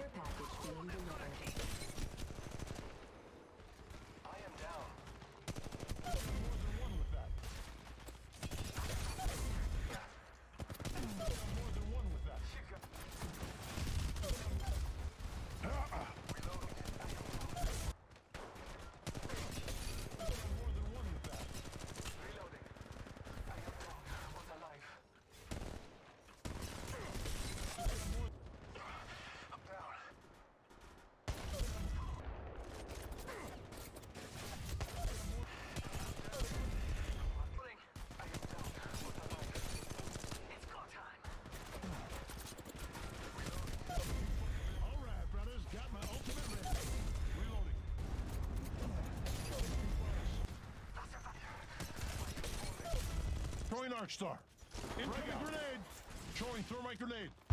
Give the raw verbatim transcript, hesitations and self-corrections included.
Care package being delivered. I am down. More than one with that. More than one with that. Reloading. More than one with that. Reloading. I am down. Was alive. I'm down. Pulling. I am down. Was alive. It's go time. All right, brothers, got my ultimate ready. Reloading. Throwing Arc Star. Incoming grenade. Throwing thermite grenade.